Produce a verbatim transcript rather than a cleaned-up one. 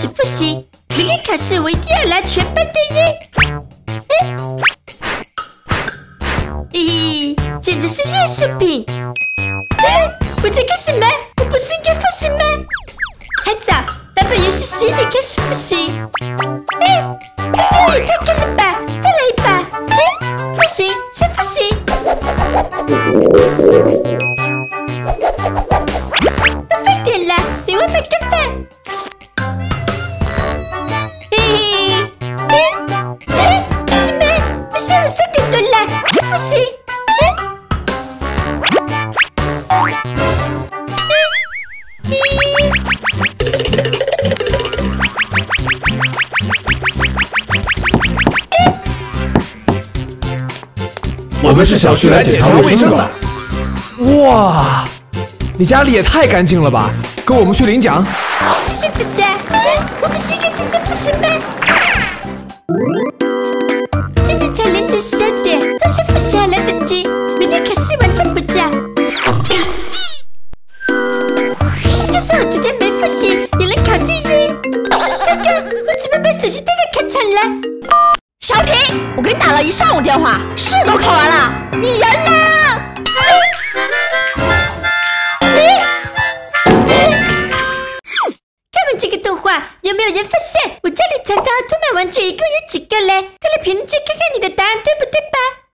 始复习。明天考试我一定要拿全班第一。哎，咦，简直是艺术品！哎，我在干什么？我不是应该复习吗？还早，版本游戏十一点开始复习。哎，这对也太干了吧！再来一把。哎，不行，先复习。都饭点了，你外卖干饭。嘿嘿，哎哎，干什么？你下午三点多了，去复习。 我们是小区来检查卫生的。哇，你家里也太干净了吧！跟我们去领奖。 谢谢大家。我们是应该正在复习吗？现在才凌晨十二点，到时复习还来得及。明天考试晚上补觉。就算我昨天没复习，也能考第一。糟糕，我怎么把手机带到考场了？ 小品，我给你打了一上午电话，试都考完了，你人呢？ 看完这个动画，有没有人发现我家里藏的奥特曼玩具一共有几个嘞？快来评论区看看你的答案，对不对吧？